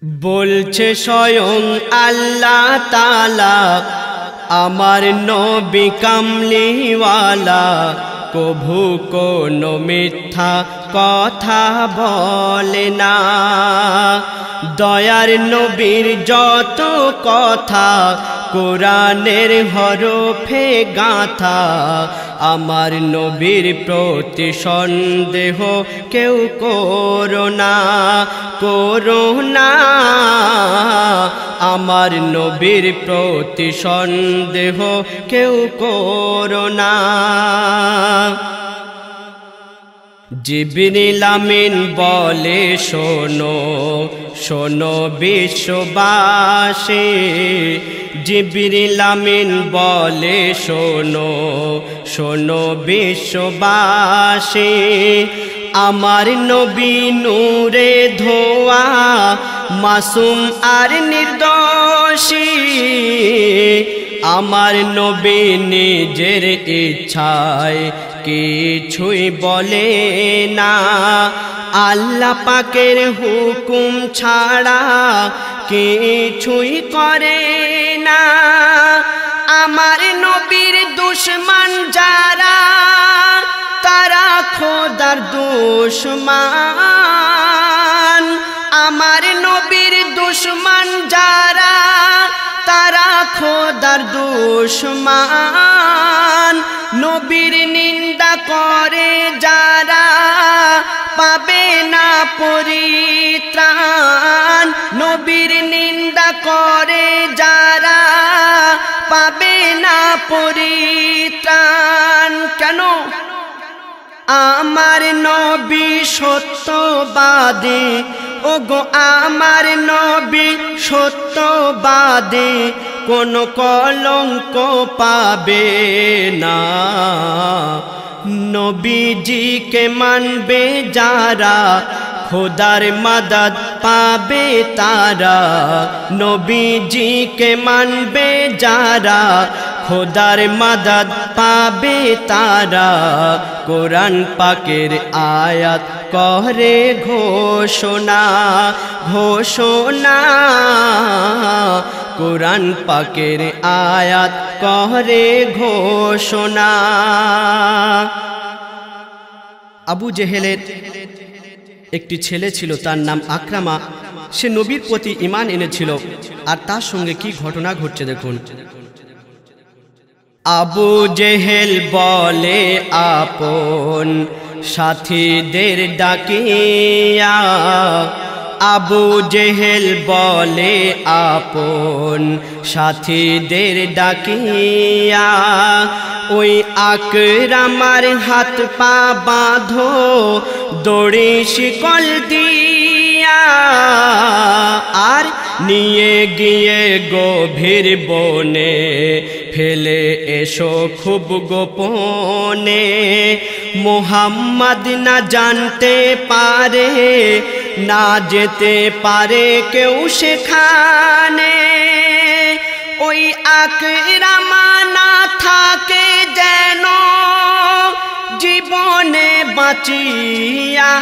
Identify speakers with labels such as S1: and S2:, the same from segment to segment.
S1: বলছে স্বয়ং আল্লাহ তাআলা আমার নবী কামলিওয়ালা কভু কোনো মিথ্যা কথা বলে না। দয়ার নবীর যত কথা কোরআনের হরফে গাঁথা, আমার নবীর প্রতি সন্দেহ কেউ করো না, করো না। আমার নবীর প্রতি সন্দেহ কেউ করো না। জিবরিল আমিন বলে শোনো শোনো বিশ্ববাসী, জিবরিল আমিন বলে শোনো শোনো বিশ্ববাসী, আমার নবী নূরে ধোয়া মাসুম আর নির্দোষী, আমার নবী নিজের ইচ্ছায় কিছুই বলে না, আল্লাহ পাকের হুকুম ছাড়া কিছুই করে না। আমার নবীর দুশমন যারা তারা খোদার দুশমন, আমার নবীর দুশমন যারা তারা খোদার দুশমন, নবীর নিন্দা করে যারা পাবে না পরিত্রাণ, নবীর নিন্দা করে যারা পাবে না পরিত্রাণ। কেন? আমার নবী সত্যবাদী, ওগো আমার নবী সত্যবাদী, কোন কলঙ্ক পাবে না। নবীজিকে মানবে যারা খোদার মদদ পাবে তারা, নবীজিকে মানবে যারা খোদার মদদ পাবে তারা। কোরআন পাকের আয়াত করে ঘোষণা ঘোষণা, কোরআন পাকের আয়াত করে ঘোষণা। আবু জেহেলের একটি ছেলে ছিল, তার নাম আকরামা। সে নবীর প্রতি ঈমান এনেছিল, আর তার সঙ্গে কি ঘটনা ঘটছে দেখুন। আবু জেহেল বলে আপন সাথীদের ডাকিয়া, আবু জেহেল বলে আপন সাথীদের ডাকিয়া, ওই আকরামার হাত পা বাঁধো দড়ি শিকল দিয়া, আর নিয়ে গিয়ে গভীর বনে ফেলে এসো খুব গোপনে, মুহাম্মদ না জানতে পারে, না যেতে পারে কেউ সেখানে। ওই আকরামা না থাকে যেন জীবনে বাঁচিয়া,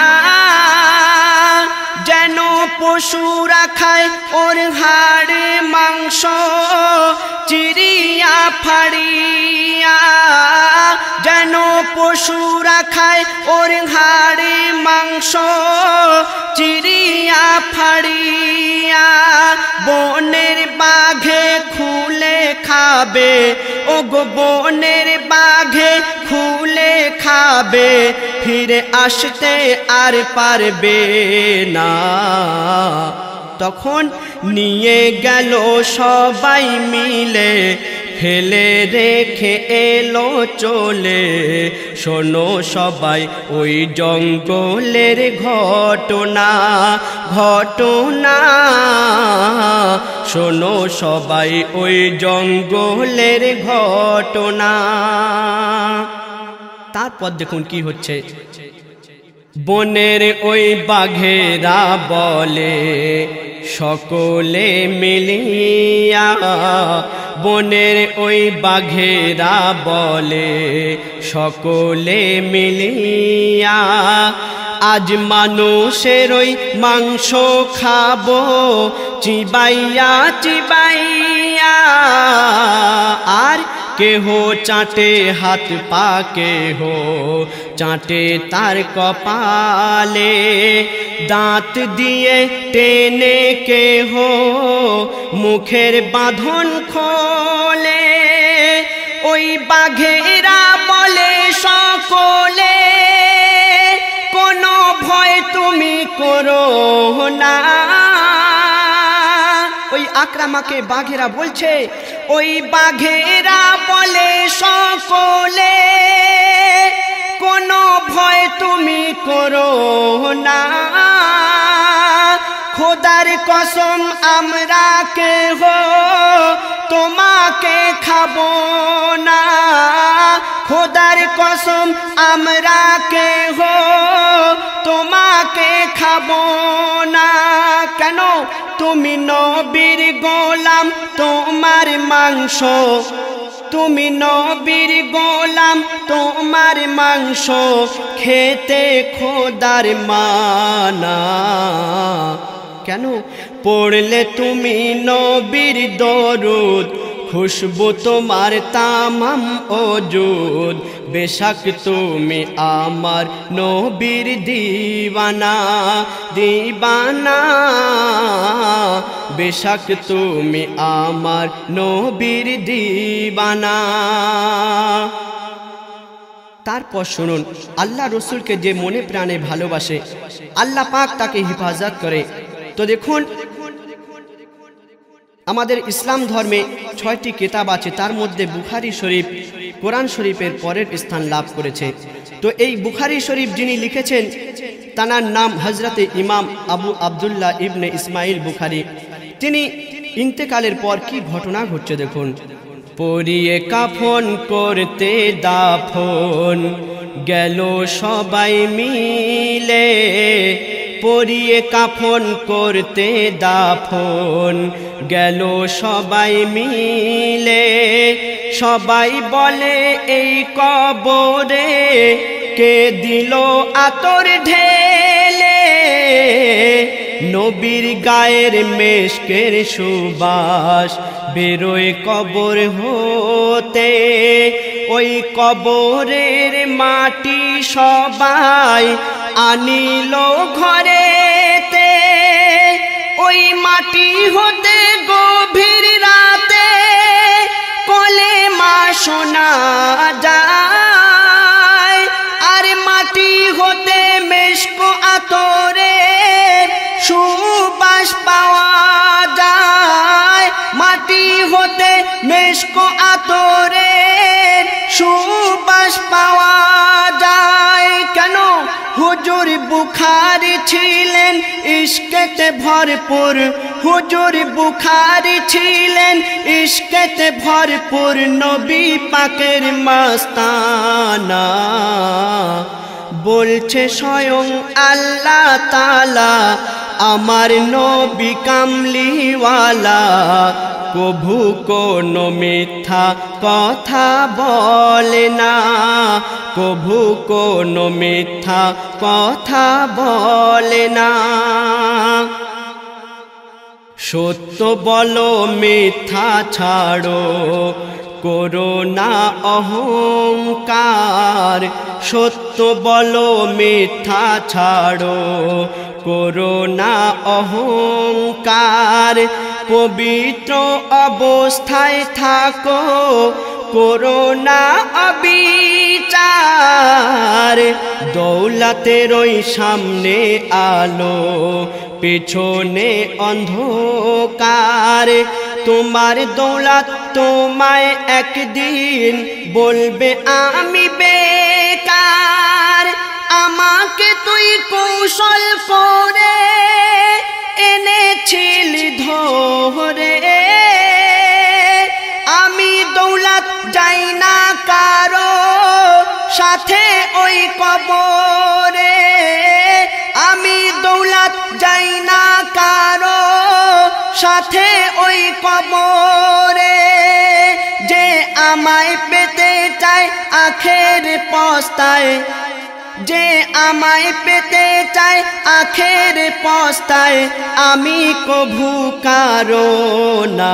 S1: যেন পশুরা খায় ওর হাড় মাংস চিরিয়া ফাড়িয়া, যেন পশুরা খায় ওর হাড় মাংস চিরিয়া ফাড়িয়া। বনের বাঘে খুলে খাবে, ওগো বনের বাঘে খুলে খাবে, ফিরে আসতে আর পারবে না। তখন নিয়ে গেল সবাই মিলে, ফেলে রেখে এলো চলে। শোনো সবাই ওই জঙ্গলের ঘটনা ঘটনা, শোনো সবাই ওই জঙ্গলের ঘটনা। তারপর দেখুন কি হচ্ছে। বনের ওই বাঘেরা বলে সকলে মিলিয়া, বনের ওই বাঘেরা বলে সকলে মিলিয়া, আজ মানুষের ওই মাংস খাবো চিবাইয়া চিবাইয়া, আর কেহ চাটে হাত পা, কেহ চাটে তার কপালে, দাঁত দিয়ে টেনে কেহ মুখের বাঁধন খোলে। ওই বাঘেরা বলে সকলে, কোনো ভয় তুমি করো না। ওই আকরামাকে বাঘেরা বলছে, ওই বাঘেরা বলে সকলে, কোনো ভয় তুমি করো না। খোদার কসম আমরা কেহ তোমাকে খাবো না, খোদার কসম আমরা কেহ তোমাকে খাবো না। কেন? তুমি নবীর গোলাম, তোমার মাংস, তুমি নবীর গোলাম, তোমার মাংস খেতে খোদার মানা। কেন? পড়লে তুমি নবীর দরুদ, খুশবু তোমার তামাম ওজুদ, বেশক তুমি আমার নবীর দিওয়ানা দিওয়ানা, বেশক তুমি আমার নবীর দিওয়ানা। তারপর শুনুন, আল্লাহ রসুলকে যে মনে প্রাণে ভালোবাসে আল্লাহ পাক তাকে হেফাজত করে। তো দেখুন, আমাদের ইসলাম ধর্মে 6টি কিতাব আছে, তার মধ্যে বুখারী শরীফ কোরআন শরীফের পরের স্থান লাভ করেছে। তো এই বুখারী শরীফ যিনি লিখেছেন তার নাম হজরতে ইমাম আবু আবদুল্লাহ ইবনে ইসমাইল বুখারী। তিনি ইন্তেকালের পর কি ঘটনা ঘটছে দেখুন। পরিয়ে কাফন করতে দাফন গেল সবাই মিলে, পরিয়ে কাফন করতে দাফন গেল সবাই মিলে, সবাই বলে এই কবরে কে দিল আতর ঢেলে, নবীর গায়ের মেশকের সুবাস বেরোয় কবর হতে, ওই কবরের মাটি সবাই আনিল ঘরেতে, ওই মাটি হতে গভীর রাতে কলেমা শোনা যায়, আর মাটি হতে মেশক আতরের সুবাস পাওয়া যায়, মাটি হতে মেশক আতরের সুবাস পাওয়া যায়। কেন? হুজুর বুখারী ছিলেন ইশকেতে ভরপুর, হুজুর বুখারী ছিলেন ইশকেতে ভরপুর, নবী পাকের মাস্তানা। বলছে স্বয়ং আল্লাহ তাআলা, আমার নবী কামলিওয়ালা, কভু কোনো মিথ্যা কথা বলে না, কভু কোনো মিথ্যা কথা বলে না। সত্য বলো মিথ্যা ছাড়ো, করো না অহংকার, সত্য বলো মিথ্যা ছাড়ো, করো না অহংকার, পবিত্র অবস্থায় থাকো, করো না অবিচার, দৌলতের ওই সামনে আলো, পেছনে অন্ধকার, তোমার দৌলত তোমায় একদিন বলবে আমি বেকার, আমাকে তুই কৌশল করে এনেছিলি ধরে, আমি দৌলত যাই না কারো সাথে ওই কবরে, আমি দৌলত যাই না কারো সাথে ওই কবরে, যে আমায় পেতে চায় আখের পস্তায়, যে আমায় পেতে চায় আখের পস্তায় আমি কভু কারো না।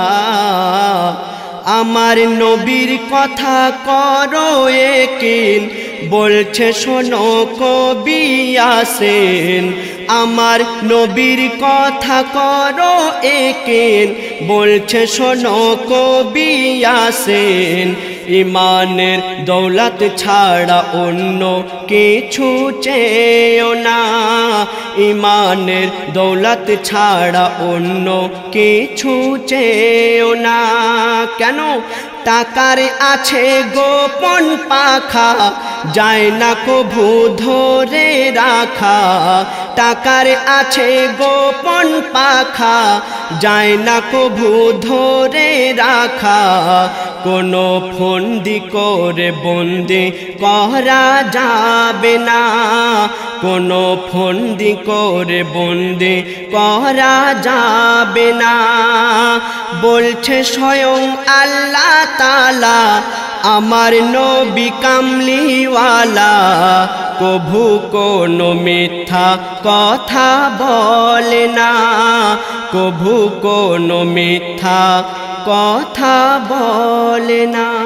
S1: আমার নবীর কথা করো একিন, বলছে শোনো কবি ইয়াসিন। আমার নবীর কথা করো একিন, বলছে শোনো কবি ইয়াসিন। ইমানের দৌলত ছাড়া অন্য কিছু চেয়েও না, ইমানের দৌলত ছাড়া অন্য কিছু চেয়েও না। কেন? টাকার আছে গোপন পাখা, যায় না কভু ধরে রাখা। টাকার আছে গোপন পাখা, যায় না কভু ধরে রাখা। কোনো ফন্দি করে বন্দি করা যাবে না, কোনো ফন্দি করে বন্দি করা যাবে না। বলছে স্বয়ং আল্লাহ তাআলা, আমার নবী কামলিওয়ালা কভু কোনো মিথ্যা কথা বলে না, কভু কোনো মিথ্যা কথা বলে না।